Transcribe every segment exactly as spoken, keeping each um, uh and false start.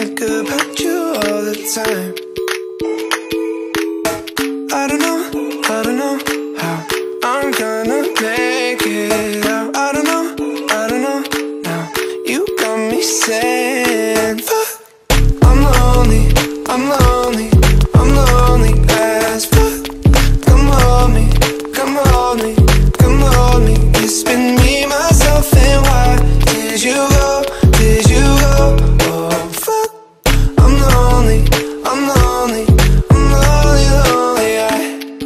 think about you all the time. I don't know, I don't know how I'm gonna make it out. I don't know, I don't know now. You got me saying, fuck, I'm lonely, I'm lonely, I'm lonely as fuck. Come hold me, come hold me, come hold me. It's been me, myself, and why did you go, did you go? Oh fuck, I'm lonely, I'm lonely, I'm lonely, lonely, I.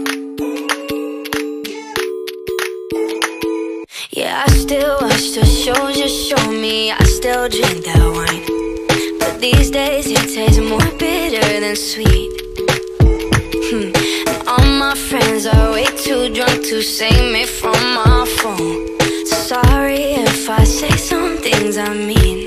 Yeah, I still watch the shows you show me, I still drink that wine, but these days it tastes more bitter than sweet. Hmm. And all my friends are way too drunk to save me from my phone. Sorry if I say some things I mean.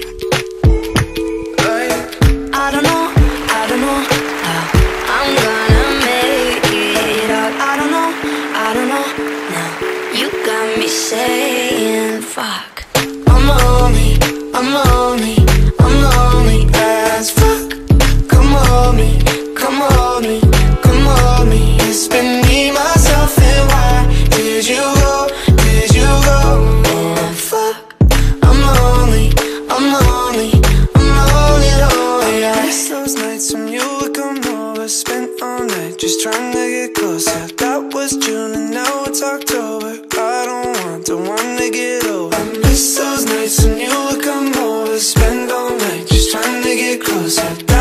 I don't know, I don't know how I'm gonna make it out. I don't know, I don't know now. You got me saying fuck. I'm lonely, I'm lonely, I'm lonely as fuck. Come hold me, come hold me, come hold me. It's been me, myself, and why did you go, did you go? Oh fuck, I'm lonely, I'm lonely, I'm lonely, lonely. I miss those nights when you would come over, spent all night just trying to get closer. That was June and now it's October. I don't want the one to get over. I miss those nights when you would come over, spend all night just trying to get closer.